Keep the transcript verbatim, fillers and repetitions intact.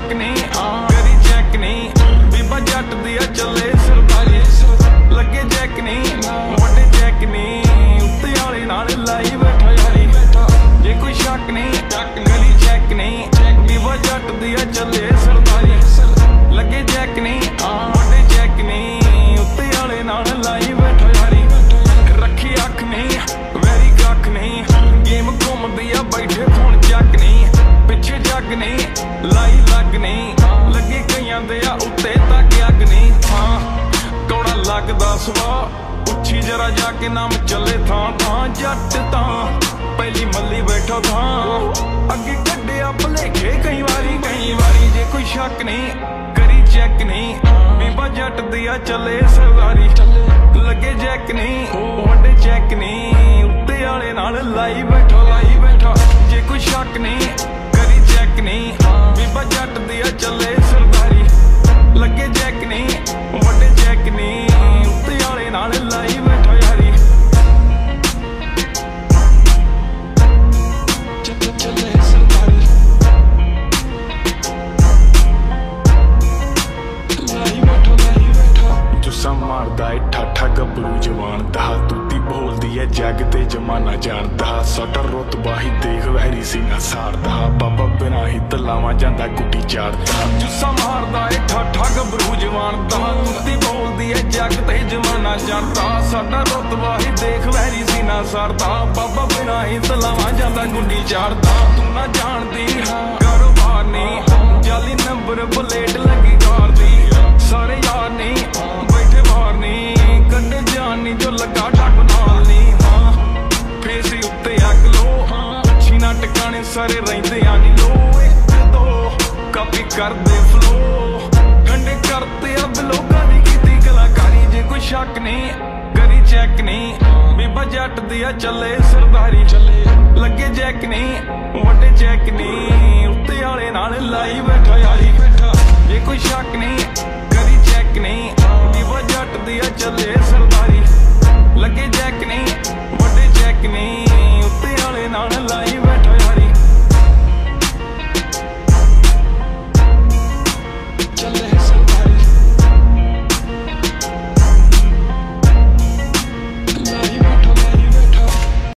शक नहीं करी चेक नहीं बीबा जट दिया चले सरदारी लगे जैक नहीं वड्डे चेक नहीं उत्ते वाले नाल लाई बैठा यारी जे कोई शक नहीं करी चेक नहीं बीबा जट दिया चले सरदारी लगे जैक नहीं वड्डे चेक नहीं उत्ते वाले नाल लाई बैठा यारी रखी अख नहीं वैरी कख नहीं गेम घूमदी आ बैठे फोन चक नहीं पिछे जग नहीं लाई लग नहीं लगे कईयां दे आ उत्ते तक अग नहीं हाँ कौड़ा लगदा सुआ उच्छी जरा जाके नाम चले थां थां जट तां पहली मल्ली बैठा थां अगे कड्डिया भलेखे कई वारी कई वारी जे कोई शक नहीं करी चेक नहीं बीबा जट दिया चले सरदारी लगे जैक नहीं वड्डे चेक नहीं उत्ते वाले नाल लाई बैठा लाई बैठा जे कोई शक नहीं करी चेक नहीं बीबा जट दिया चले सरदारी लगे जैक नहीं वड्डे चेक नहीं उत्ते वाले नाल लाई बैठा यारी चले सरदारी लाई बैठा लाई बैठा जुस्सा मारदा है ठाठा गबरू जवान दा तूती बोलदी है जग ते जमाना जानदा साडा रुतबा ही देख वैरी सीना सारदा बाबा बिना ही तलावा जांदा गुड्डी चारदा जुस्सा मारदा है ठाठा गबरू जवान दा तूती बोलदी है जग ते जमाना जानदा साडा रुतबा ही देख वैरी सीना सारदा बाबा बिना ही तलावा जांदा गुड्डी चारदा तू ना जानदी कारोबार नहीं जाली नंबर प्लेट लगी कार दी सारे यार नहीं बैठे बाहर नहीं कन्ने जान नहीं जो लगा डक नाल नहीं हाँ फेस उत्ते अग लो अच्छी ना टिकाने सारे रहिंदे आनी लो एक दो कापी कर दे फ्लो ठंडे करते अब लोगों की कीती कलाकारी जे कोई शक नहीं करी चेक नहीं बीबा जट दिया चले सरदारी लगे जैक नहीं वड्डे चेक नहीं उत्ते वाले नाल लाई बैठा यारी बैठा जे कोई शक नहीं